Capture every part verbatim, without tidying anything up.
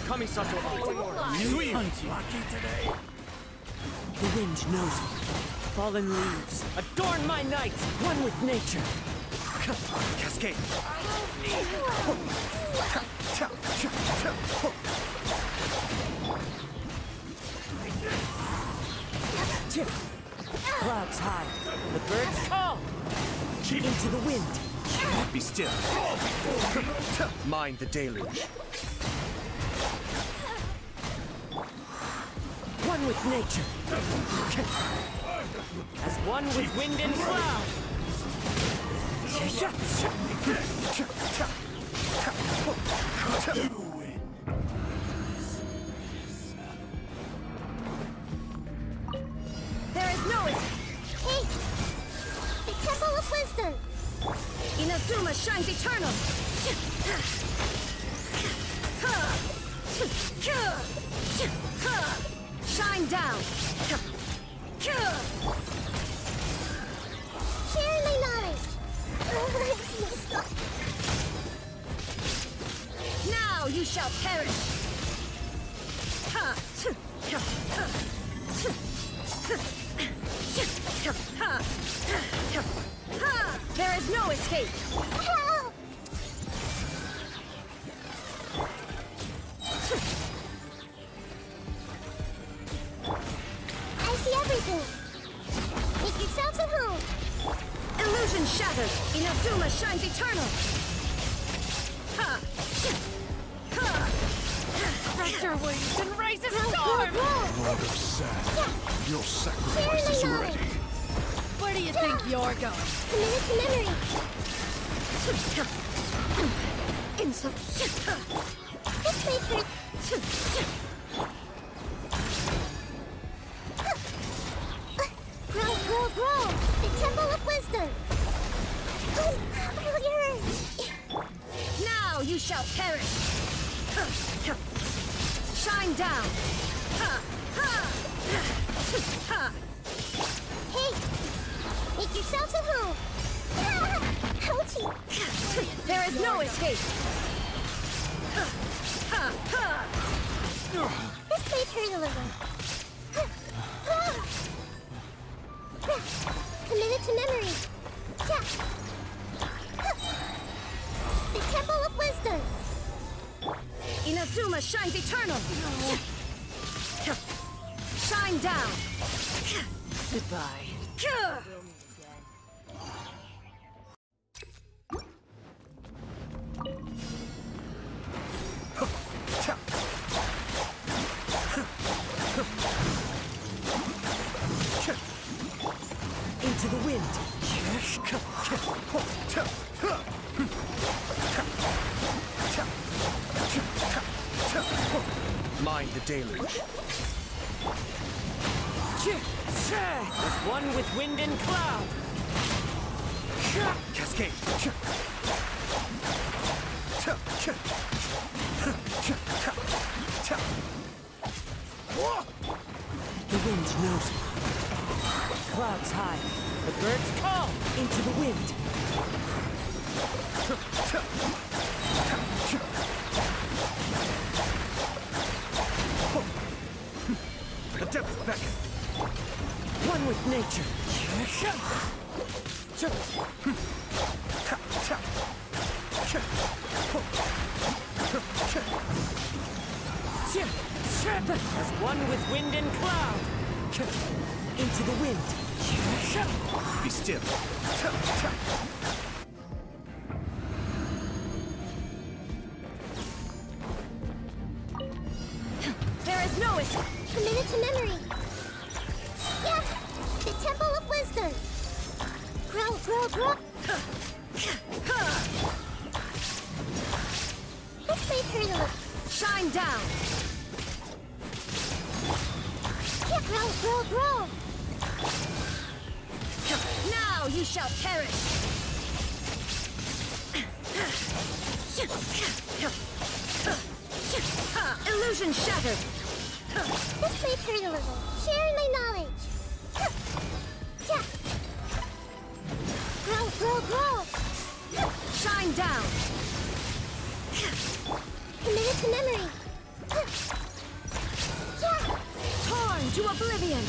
Kamisato New lucky today. The wind knows me. Fallen leaves adorn my night, one with nature. Cascade. Clouds high, the birds call. Into the wind. Be still. Mind the deluge. One with nature. As one with wind and cloud. There is no escape. Hey! The Temple of Wisdom! Inazuma shines eternal! Shine down! Share my knowledge! Now you shall perish! There is no escape! Help! I see everything! Make yourselves at home! Illusion shattered! Inazuma shines eternal! Stretch your wings and raise a storm! Lord of Sand, your sacrifice is ready. Where do you think you're going? Committed to memory! Insult! This may hurt! Grow, grow, grow! The Temple of Wisdom! Oh, yours! Now you shall perish! Shine down! Hey! Make yourselves at home! Ouchie! There is no escape! This may hurt a little. Committed to memory! The Temple of Wisdom! Inazuma shines eternal! Shine down! Goodbye. Into the wind. Mind the deluge. As one with wind and cloud. Cascade. The wind knows me. Clouds high, the birds call into the wind. The depths beckon. One with nature. As one with wind and cloud. Into the wind. Be still. There is no escape! Committed to memory! Yeah! The Temple of Wisdom! Grow, grow, grow! This may hurt a little. Shine down! Yeah, grow, grow, grow! Now you shall perish! Illusion shattered! This may hurt a little. Share my knowledge! Yeah! Grow, grow, grow! Shine down! Committed to memory! Torn to oblivion!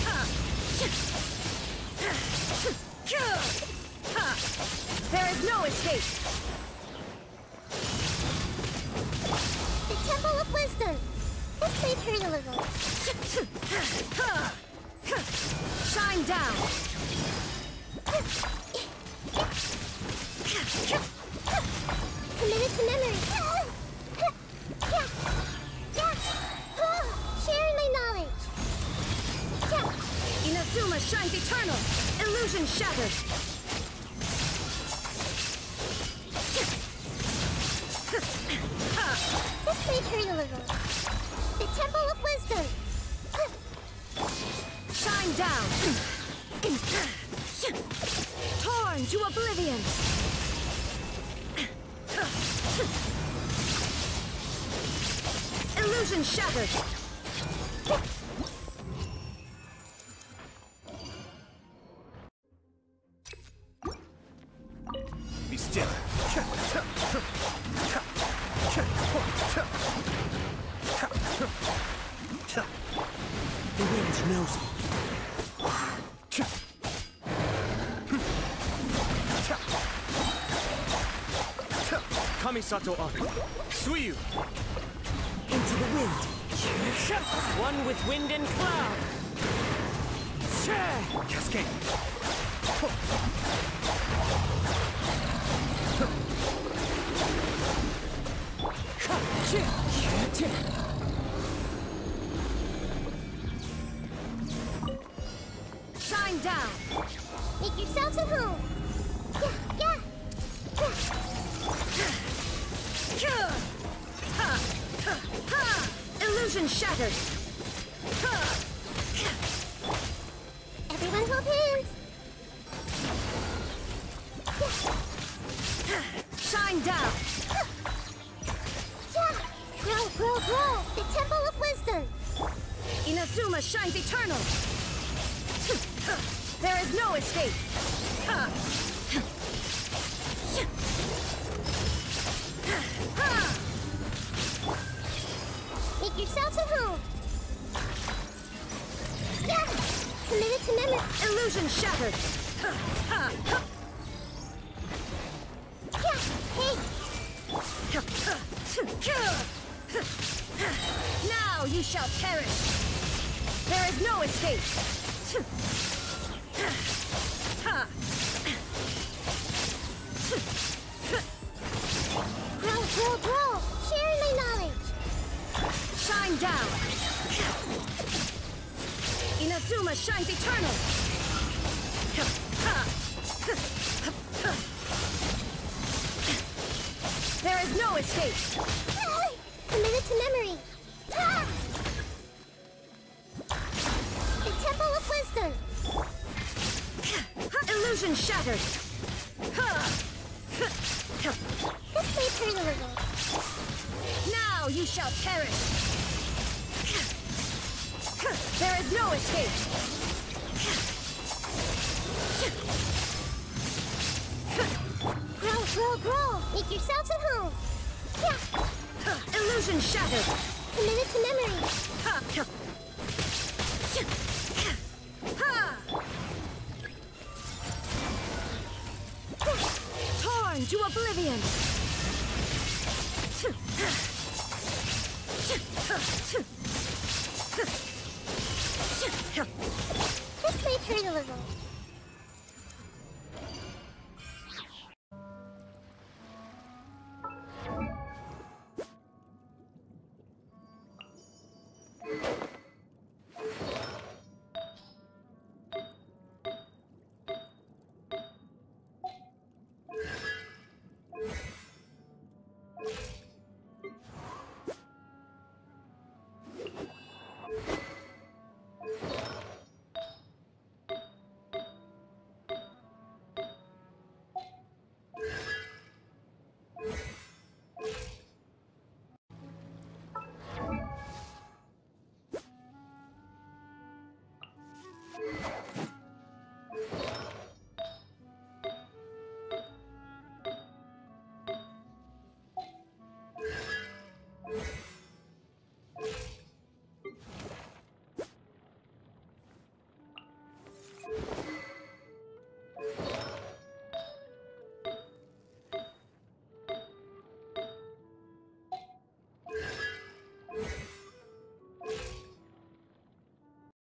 There is no escape! The Temple of Wisdom! This may hurt a little. Shine down! Committed to memory. Sharing my knowledge. Inazuma shines eternal! Illusion shattered! This may hurt a little. The Temple of Wisdom. Shine down! Torn to oblivion! Illusion shattered! Be still. The wind knows me. Kamisato on. Suiyu. Into the wind. One with wind and cloud. Cascade. Shine down. Make yourselves at home. Yeah, yeah. Illusion shattered. Everyone hold hands. Shine down. Yeah. Grow, grow, grow. The Temple of Wisdom. Inazuma shines eternal. There is no escape. Make yourselves at home. Yeah. Committed to memory. Illusion shattered. Yeah. Hey. Now you shall perish. There is no escape. Grow, grow, grow. Sharing my knowledge. Shine down. Inazuma shines eternal. There is no escape. Committed to memory. The Temple of Wisdom. Illusion shattered. This may hurt a little. Now you shall perish. There is no escape. Grow, grow, grow. Make yourselves at home. Yeah. Illusion shattered. Committed to memory. Torn to oblivion.